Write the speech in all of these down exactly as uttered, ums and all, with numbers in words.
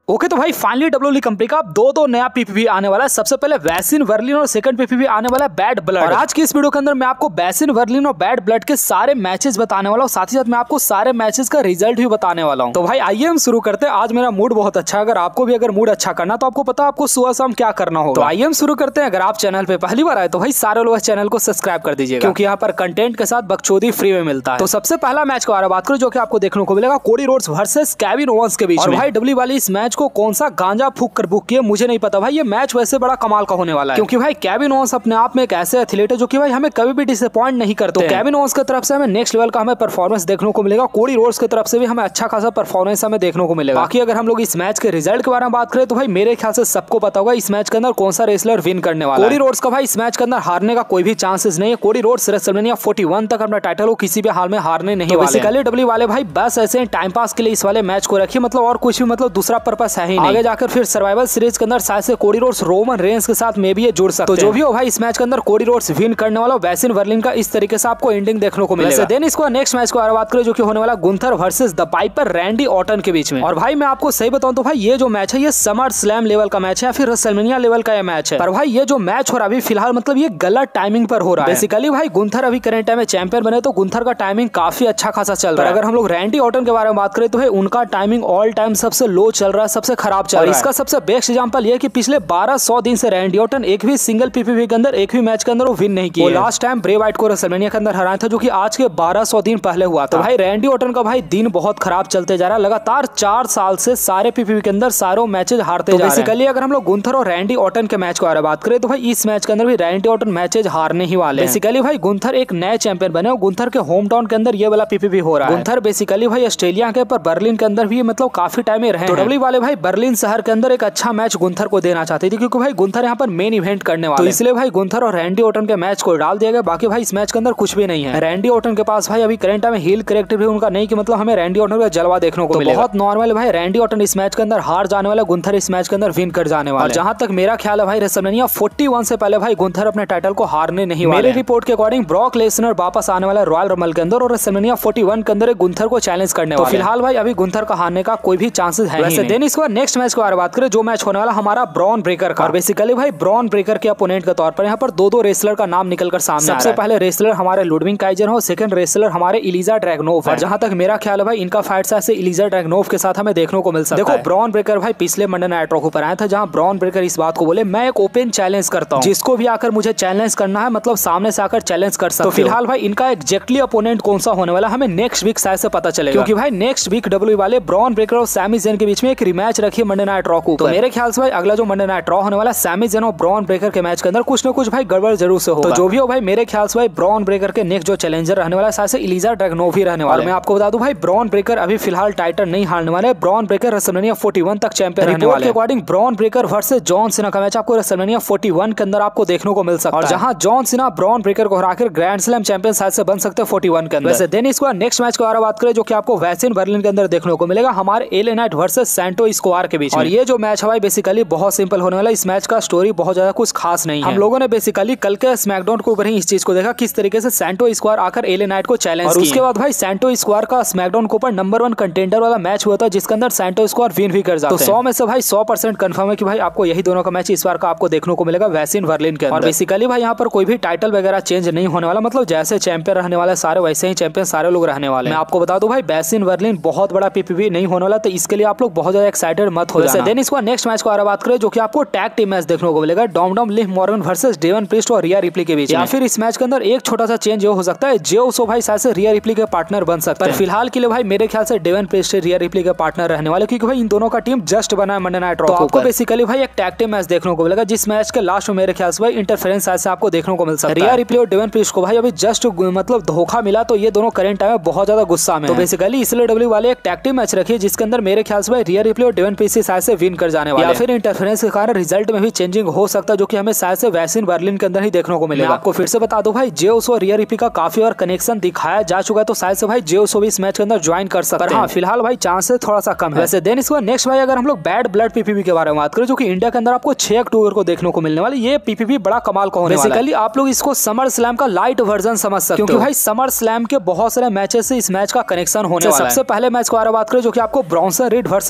Okay तो भाई finally WWE company का दो दो नया पीपीवी आने वाला है। सबसे पहले वैसिन वर्लिन और सेकंड पीपीवी आने वाला है बैड ब्लड। और आज की इस वीडियो के अंदर मैं आपको वैसिन वर्लिन और बैड ब्लड के सारे मैचेस बताने वाला हूँ, साथ ही साथ मैं आपको सारे मैचेस का रिजल्ट भी बताने वाला हूँ। तो भाई आइए हम शुरू करते हैं। आज मेरा मूड बहुत अच्छा है, अगर आपको भी अगर मूड अच्छा करना तो आपको पता है आपको सुबह शाम क्या करना होगा। तो आइए हम शुरू करते हैं। अगर आप चैनल पे पहली बार आए तो भाई सारे लोग चैनल को सब्सक्राइब कर दीजिएगा, क्योंकि यहाँ पर कंटेंट के साथ बकचोदी फ्री में मिलता है। तो सबसे पहला मैच के बारे में बात करूं जो कि आपको देखने को मिलेगा Cody Rhodes versus Kevin Owens के बीच में। और भाई डब्ल्यूडब्ल्यूई वाली इस मैच को कौन सा गांजा फूक कर बुक किया मुझे नहीं पता। भाई ये मैच वैसे बड़ा कमाल का होने वाला है, क्योंकि भाई केविन ओवेंस अपने आप में एक ऐसे एथलीट है जो कि भाई हमें कभी भी डिसअपॉइंट नहीं करते। तो केविन ओवेंस की तरफ से हमें नेक्स्ट लेवल का हमें परफॉर्मेंस देखने को मिलेगा, कोडी रोड्स की तरफ से भी हमें अच्छा खासा परफॉर्मेंस हमें देखने को मिलेगा। बाकी अगर हम लोग इस मैच के रिजल्ट के बारे में बात करें तो भाई मेरे ख्याल से सबको पता होगा इस मैच के अंदर कौन सा रेसलर विन करने वाला है। कोडी रोड्स का भाई इस मैच के अंदर हारने का कोई भी चांसेस नहीं है। कोडी रोड्स रेसलमेनिया इकतालीस तक अपना टाइटल को किसी भी हाल में हारने नहीं वाले। बेसिकली डब्ल्यूडब्ल्यूई वाले भाई बस ऐसे टाइम पास के लिए इस वाले मैच को रखिए, मतलब और कुछ भी मतलब दूसरा पर्पस है ही नहीं। आगे जाकर फिर सर्वाइवल सीरीज के अंदर शायद से कोडी रोड्स रोमन रेंस के साथ में भी ये जुड़ सकते हैं। तो जो भी हो भाई इस मैच के अंदर कोडी रोड्स विन करने वाला वैसिन वर्लिन का इस तरीके से आपको एंडिंग देखने को मिलेगा। देन इसको नेक्स्ट मैच को बात करें जो कि होने वाला Gunther versus the Viper Randy Orton के बीच में। और भाई मैं आपको सही बताऊं तो भाई ये जो मैच है ये समर स्लैम लेवल का मैच है या फिर रेसलमेनिया लेवल का ये मैच है। पर भाई ये जो मैच हो रहा है अभी फिलहाल मतलब ये गलत टाइमिंग पर हो रहा है। बेसिकली भाई गुंथर अभी करंट टाइम में चैंपियन बने तो गुंथर का टाइमिंग काफी अच्छा खासा चल रहा है। अगर हम लोग रैंडी ऑर्टन के बारे में बात करें तो भाई उनका टाइमिंग ऑल टाइम सबसे लो चल रहा है, सबसे खराब चल रहा है। इसका सबसे बेस्ट एग्जांपल ये कि पिछले बारह सौ दिन से रैंडी ऑर्टन एक भी सिंगल पीपीवी के अंदर एक भी मैच के अंदर वो विन नहीं किया। लास्ट टाइम ब्रे वाइट को रेसलमेनिया के अंदर हराया था जो कि आज के बारह सौ दिन पहले हुआ था। तो भाई रैंडी ऑर्टन का भाई दिन बहुत खराब चलते जा रहा है, लगातार चार साल से सारे पीपीवी के अंदर सारे मैचेस हारते जा रहे हैं। बेसिकली अगर हम लोग गुंथर और रैंडी ऑर्टन के मैच के बारे में बात करें तो भाई इस मैच के अंदर भी रैंडी ऑर्टन मैचेस हारने ही वाले हैं। बेसिकली भाई गुंथर एक नए चैंपियन बने और गुंथर के होम टाउन के अंदर ये वाला पीपीवी हो रहा है। गुंथर बेसिकली भाई ऑस्ट्रेलिया के पर बर्लिन के अंदर भी मतलब काफी टाइम में रहे। तो डब्ल्यूडब्ल्यूई वाले भाई बर्लिन शहर के अंदर एक अच्छा मैच गुंथर को देना चाहते थे, क्योंकि भाई गुंथर यहाँ पर मेन इवेंट करने वाले, तो इसलिए भाई गुंथर और रैंडी ऑर्टन के मैच को डाल दिया गया। बाकी भाई इस मैच के अंदर कुछ भी नहीं है। रैंडी ऑर्टन के पास भाई अभी करंट में हील कैरेक्टर भी उनका नहीं कि मतलब हमें रैंडी ऑर्टन का जलवा देखने को मिलेगा। बहुत नॉर्मल भाई रैंडी ऑर्टन इस मैच के अंदर हार जाने वाला, गुंथर इस मैच के अंदर विन कर जाने वाला। और जहां तक मेरा ख्याल है भाई रेसलमेनिया इकतालीस से पहले भाई गुंथर अपने टाइटल को हारने नहीं वाले। मेरी रिपोर्ट के अकॉर्डिंग ब्रॉक लेसनर वापस आने वाला रॉयल रंबल के अंदर और रेसलमेनिया इकतालीस के अंदर गुंथर को चैलेंज करने वाला। तो फिलहाल भाई अभी गुंथर का हारने का कोई भी चांसेस है नहीं। देन इसके बाद नेक्स्ट मैच के बारे में बात करें जो मैच होने वाला हमारा ब्रॉन ब्रेकर का। और बेसिकली भाई ब्रॉन ब्रेकर के अपोनेंट के तौर पर यहाँ पर दो दो रेसलर का नाम निकल कर सामने। सबसे पहले रेसलर हमारे लुडविग काइजर हो, सेकंड रेसलर हमारे इलिजा ड्रैगनोव। और जहां तक मेरा ख्याल है भाई इनका फाइट ऐसे इलिजा ड्रैगनोव के साथ हमें देखने को मिल सकता है। देखो ब्रॉन ब्रेकर भाई पिछले मंडे नाइट रॉ पर आया था, जहां ब्रॉन ब्रेकर इस बात को बोले मैं एक ओपन चैलेंज करता हूं, जिसको भी आकर मुझे चैलेंज करना है मतलब सामने से आकर चैलेंज कर सकते हो। तो फिलहाल भाई इनका एग्जैक्टली अपोनेंट कौन सा होने वाला हमें नेक्स्ट वीक शायद से पता चलेगा, क्योंकि भाई नेक्स्ट वीक डब्ल्यूडब्ल्यूई वाले ब्रॉन ब्रेकर और सैमी ज़ेन के बीच में एक रिमैच रखी है मंडे नाइट रॉ को। तो मेरे ख्याल से भाई अगला जो मंडे नाइट रॉ होने वाला सैमी ज़ेन और ब्रॉन ब्रेकर के मैच के अंदर कुछ न कुछ भाई गड़बड़ जरूर से होगा। तो जो भी हो भाई मेरे ख्याल से भाई ब्रॉन ब्रेकर के नेक्स्ट जो चैलेंजर रहने वाला है इलिजा ड्रैगनोव ही रहने वाला है। मैं आपको बता दूं भाई ब्रॉन ब्रेकर अभी फिलहाल टाइटल नहीं हारने वाले। ब्रॉन ब्रेकर रेसलमेनिया इकतालीस तक चैंपियन रहने वाले। According Bron Breakker versus John Cena का मैच आपको रेसलमेनिया इकतालीस के अंदर आपको देखने को मिल सकता है, और जहां जॉन सीना ब्रॉन ब्रेकर को हराकर ग्रैंड स्लैम चैंपियन शायद से बन सकते हैं इकतालीस के अंदर। वैसे देन इसको नेक्स्ट मैच के बारे में बात करें जो कि आपको वैसिन वर्लिन के अंदर देखने को मिलेगा हमारे LA Knight versus Santo square के बीच। और ये जो मैच है भाई बेसिकली बहुत सिंपल होने वाला। इस मैच का स्टोरी बहुत ज्यादा कुछ खास नहीं है। हम लोगों ने बेसिकली कल के स्मैकडाउन के ऊपर ही इस चीज को देखा किस तरीके से सैंटो स्क्वायर आकर एले नाइट को चैलेंज और उसके बाद भाई सैंटो स्क्वायर का स्मैकडाउन के ऊपर नंबर वन कंटेंडर वाला मैच हुआ था, जिसके अंदर सैंटो स्क्वायर विन भी कर जाते हैं। तो सौ में से भाई सौ परसेंट कंफर्म है कि भाई आपको यही दोनों का मैच इस बार का आपको देखने को मिलेगा वैसिन वर्लिन के अंदर। और बेसिकली भाई यहाँ पर कोई भी टाइटल वगैरह चेंज नहीं होने वाला, मतलब जैसे चैंपियन रहने वाले सारे वैसे ही चैंपियन सारे लोग रहने वाले। मैं आपको बता दूं भाई वैसिन वर्लिन बहुत बड़ा पीपीवी नहीं होने वाला, तो इसके लिए आप लोग बहुत ज्यादा एक्साइटेड मत हो जाना। देन इसको नेक्स्ट मैच को बात करें जो कि आपको टैग टीम मैच देखने को मिलेगा Dom Liv Morgan versus Damian Priest और रिया रिप्ली के बीच। या फिर इस मैच के अंदर एक छोटा सा चेंज ये हो सकता है जे उसो भाई शायद से रिया रिप्ली के पार्टनर बन सकता है। पर फिलहाल के लिए भाई मेरे ख्याल से डेवन प्रीस्ट रिया रिप्ली के पार्टनर रहने वाले, क्योंकि भाई इन दोनों का टीम जस्ट बना है मंडे नाइट रॉ। तो आपको बेसिकली भाई एक टैग टीम मैच देखने को मिलेगा, जिस मैच के लास्ट में मेरे ख्याल से भाई इंटरफेरेंस शायद से आपको देखने को मिल सकता है। रिया रिप्ली और डेवन प्रीस्ट को भाई अभी जस्ट मतलब धोखा मिला, तो ये दोनों करंट टाइम में बहुत ज्यादा गुस्सा में। तो बेसिकली इसलिए डब्ल्यू वाले एक टैग टीम मैच रखी जिसके अंदर मेरे ख्याल से भाई रिया रिप्ली और डेवन प्रीस्ट शायद से विन कर जाने वाले, या फिर इंटरफेरेंस के कारण रिजल्ट में भी चेंजिंग हो सकता है, जो कि हमें शायद से वैसिन वर्लिन के अंदर ही देखने को मिलेगा। आपको फिर से बता दो भाई जे उसो और रिया रिप्ली का काफी और कनेक्शन दिखाया जा चुका है, तो शायद से भाई जे उसो भी इस मैच के अंदर ज्वाइन कर सकते हैं। हाँ फिलहाल भाई चांसेस थोड़ा सा कम है। वैसे देन इसको नेक्स्ट भाई अगर हम लोग बैड ब्लड पीपीवी के बारे में बात करें जो कि इंडिया के अंदर आपको छह अक्टूबर को देखने को मिलने वाली, ये पीपीवी बड़ा कमाल का होने वाला है। बेसिकली आप लोग इसको समर स्लैम का लाइट वर्जन समझ सकते हो, क्योंकि भाई समर स्लैम के बहुत सारे मैचेस से इस मैच का कनेक्शन होने वाला है। सबसे पहले मैच के बारे में बात करें जो कि आपको Bronson Reed versus Seth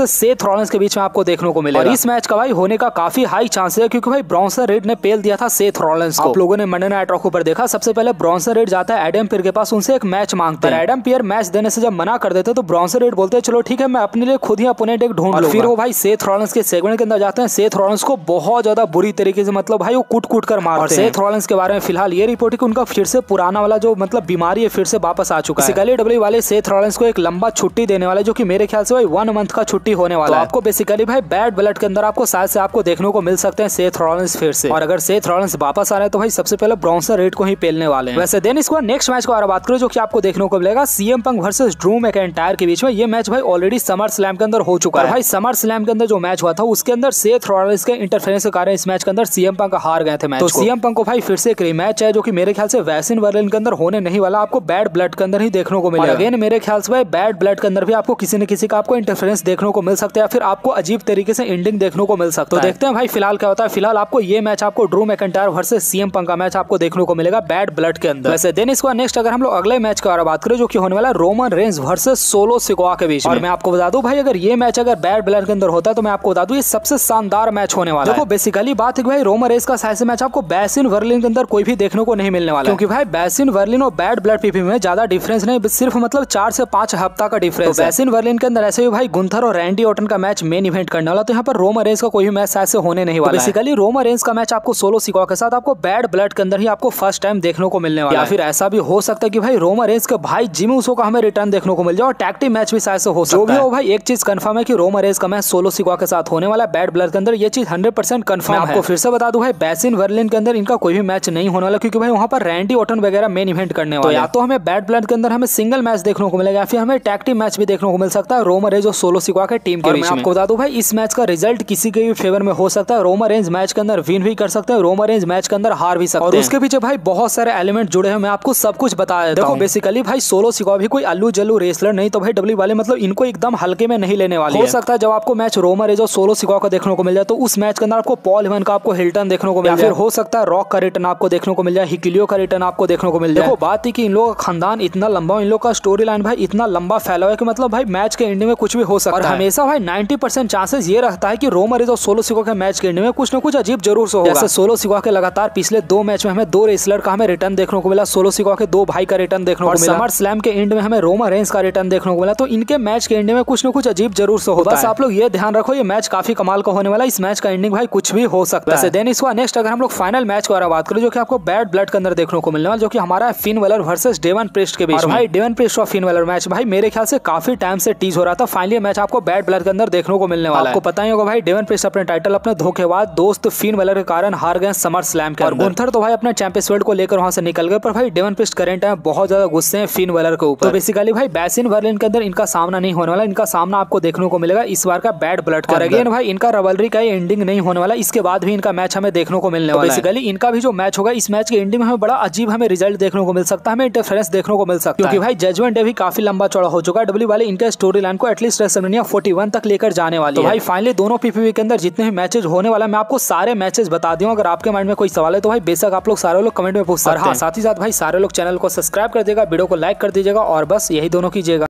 Seth Rollins के बीच में आपको देखने को मिलेगा। और इस मैच का भाई होने का काफी हाई चांस है क्योंकि भाई ब्रॉन्सन रीड ने पेल दिया था सेथ रॉलिंस को। आप लोगों ने मंडे नाइट रॉ पर देखा, सबसे पहले ब्रॉन्सन रीड जाता है एडम पियर के पास, उनसे एक मैच मांगता है। एडम पियर मैच देने से जब मना कर देते तो ब्रॉन्सन रीड बोलते हैं चलो ठीक है मैं अपने लिए खुद ही अपोनेंट एक ढूंढ लूंगा। फिर वो भाई सेथ रॉलिंस के सेगमेंट के अंदर जाते हैं, सेथ रॉलिंस को बहुत ज्यादा बुरी तरीके से मतलब भाई वो कूट कूट कर मारते हैं। सेथ रॉलिंस के बारे में फिलहाल ये रिपोर्ट है कि उनका फिर से पुराना वाला जो मतलब बीमारी है फिर से वापस आ चुका है। बेसिकली डब्ल्यू वाले सेथ रॉलिंस को एक लंबा छुट्टी देने वाले जो कि मेरे ख्याल से भाई वन मंथ का छुट्टी होने वाला है। आपको बेसिकली भाई बैड ब्लड के अंदर आपको शायद से आपको देखने को मिल सकते हैं सेथ रॉलिंस फिर से। और अगर सेथ रॉलिंस वापस आ रहे हैं तो भाई सबसे पहले ब्रॉन्सन रीड को ही पेलने वाले हैं। वैसे देन इसको नेक्स्ट मैच को और बात करें जो कि आपको देखने को मिलेगा CM Punk versus Drew McIntyre के बीच में। ये मैच भाई ऑलरेडी समर स्लैम के अंदर हो चुका है। भाई समर स्लैम के अंदर जो मैच हुआ था उसके अंदर सेथ रॉलिंस के इंटरफेरेंस के कारण इस मैच के अंदर सीएम पंक हार गए थे मैच को। तो सीएम पंक को भाई फिर से एक रीमैच है जो कि मेरे ख्याल से वैसिन वर्लिन के अंदर होने नहीं वाला, आपको बैड ब्लड के अंदर ही देखने को मिलेगा। अगेन मेरे ख्याल से भाई बैड ब्लड के अंदर भी आपको किसी न किसी का आपको इंटरफेरेंस देखने को मिल सकता है या फिर आपको अजीब तरीके से एंडिंग देखने को मिल सकता है। तो देखते हैं भाई फिलहाल क्या होता है। फिलहाल आपको ये मैच आपको Drew McIntyre versus CM Punk का मैच आपको देखने को मिलेगा बैड ब्लड के अंदर। वैसे देन इसको नेक्स्ट अगर हम लोग अगले मैच की बात करें जो कि होने वाला Roman Reigns versus Solo Sikoa के बीच में। और मैं आपको बता दूं भाई अगर ये मैच अगर बैड ब्लड के अंदर होता है तो मैं आपको बता दूं ये सबसे शानदार मैच होने वाला है। देखो बेसिकली बात है कि भाई रोमन रेंज का ऐसे मैच आपको बैसिन वर्लिन के अंदर कोई भी देखने को नहीं मिलने वाला, क्योंकि भाई बैसिन वर्लिन और बैड ब्लड पीपी में ज्यादा डिफरेंस नहीं, सिर्फ मतलब चार से पांच हफ्ता का डिफरेंस। तो बैसिन वर्लिन के अंदर ऐसे भी भाई गुंथर और रैंडी ऑर्टन का मैच मेन इवेंट करने वाला, तो यहाँ पर रोमन रेंज का कोई भी मैच ऐसे होने नहीं वाला। बेसिकली रोमन रेंज का मैच आपको सोलो सिकोआ के साथ आपको बैड ब्लड के अंदर ही आपको फर्स्ट टाइम देखने को मिलने वाला है। या फिर ऐसा भी हो सकता है कि भाई रोमन रेंज के भाई जिमी ऊसो का हमें रिटर्न देखने को मिल जाए और टैग टीम मैच भी शायद से हो सकता है। जो भी हो भाई एक चीज कंफर्म है कि रोमन रेंज का मैच सोलो सिकोआ के साथ होने वाला है बैड ब्लड के अंदर, ये चीज हंड्रेड परसेंट कंफर्म है। आपको फिर से बता दूं भाई बैसिन वर्लिन के अंदर इनका कोई भी मैच नहीं होने वाला, क्योंकि भाई वहां पर रैंडी ऑर्टन वगैरह मेन इवेंट करने वाले। तो या तो हमें बैड ब्लड के अंदर हमें सिंगल मैच देखने को मिलेगा या फिर हमें टैग टीम मैच भी देखने को मिल सकता है रोमन रेंज और सोलो सिकोआ के टीम के बीच में। मैं आपको बता दूं भाई इस मैच का रिजल्ट किसी के भी फेवर में हो सकता है। रोमन रेंज मैच के अंदर विन भी कर सकते हैं, रोमन रेंज मैच के अंदर हार भी सकते हैं, और उसके पीछे भाई बहुत सारे एलिमेंट जुड़े हैं। मैं आपको सब कुछ बता देता हूं। देखो बेसिकली भाई सोलो सिकोआ भी कोई अल्लू जल्लू रेसलर नहीं, तो भाई डब्ल्यू वाले मतलब इनको एकदम हल्के में नहीं लेने वाले। हो सकता है जब आपको मैच रोमन रेंज और सोलो सिकोआ का देखने को मिल जाए तो उस मैच के अंदर आपको पॉल हेमन का आपको हिल्टन देखने को मिल जाए, फिर हो सकता है रॉक का रिटर्न आपको देखने को मिल जाए, हिकिलियो का रिटर्न आपको देखने को मिल जाए। देखो बात ही कि इन लोगों का खानदान इतना लंबा, इन लोग का स्टोरी लाइन भाई इतना लंबा फैला है कि मतलब भाई मैच के एंडिंग में कुछ भी हो सकता है। और हमेशा भाई नाइंटी परसेंट चांसेस ये रहता है कि रोमन रेंज और सोलो सिकोआ के मैच के एंडिंग में कुछ न कुछ अजीब जरूर से होगा। जैसे सोलो सिकोआ के लगातार पिछले दो मैच में हमें दो रेसलर का हमें रिटर्न देखने को मिला, सोलो सिकोआ के दो भाई का रिटर्न देखने को मिला, समर स्लैम के एंड में हमें रोमन रेंज का रिटर्न देखने को मिला। तो इनके मैच के एंडिंग में कुछ न कुछ अजीब जरूर से होता है। बस आप लोग ये ध्यान रखो, ये मैच काफी कमाल का होने वाला है। इस मैच का एंडिंग भाई कुछ भी हो सकता है। देन इसको नेक्स्ट अगर हम लोग फाइनल मैच की बात करें जो कि आपको बैड ब्लड के अंदर देखने को मिलने वाला, जो कि हमारा Finn Balor versus Damian Priest के बीच में। भाई डेवन प्रिस्ट और फिन वेलर मैच भाई मेरे ख्याल से काफी टाइम से टीज हो रहा था, फाइनली मैच आपको बैड ब्लड के अंदर देखने को मिलने वाला है। आपको पता ही होगा भाई डेवन प्रिस्ट अपने टाइटल अपने धोखेबाज दोस्त फिन वेलर के कारण हार गए समर स्लैम के अंदर। और गुंथर तो भाई अपने चैंपियंस बेल्ट को लेकर वहां से निकल गए, पर भाई डेवन प्रिस्ट करंट टाइम बहुत ज्यादा गुस्से हैं फिन वेलर के ऊपर। तो बेसिकली भाई बैसिन वर्लिन के अंदर इनका सामना नहीं होने वाला, इनका सामना आपको देखने को मिलेगा इस बार का बैड ब्लड का। और अगेन भाई इनका रवलरी का एंडिंग नहीं होने वाला, इसके बाद भी इनका मैच हमें देखने को मिलने वाला है। बेसिकली इनका भी जो मैच होगा इस मैच के एंडिंग में हमें बड़ा अजीब हमें रिजल्ट देखने को मिल सकता है, हमें इंटरफेरेंस देखने को मिल सकता है, क्योंकि भाई जजमेंट डे भी काफी लंबा चौड़ा हो चुका है। डब्ल्यू वाले इनके स्टोरी लाइन को एटलीस्ट रेसलमेनिया इकतालीस तक लेकर जाने वाली है। तो भाई फाइनली दोनों पीपीवी के अंदर जितने भी मैचेस होने वाला मैं आपको सारे मैचेस बता दूं। अगर आपके माइंड में कोई सवाल है तो भाई बेशक आप लोग सारे लोग कमेंट में पूछ सकते हैं। हाँ, साथ ही साथ भाई सारे लोग चैनल को सब्सक्राइब कर देगा, वीडियो को लाइक कर दीजिएगा और बस यही दोनों कीजिएगा।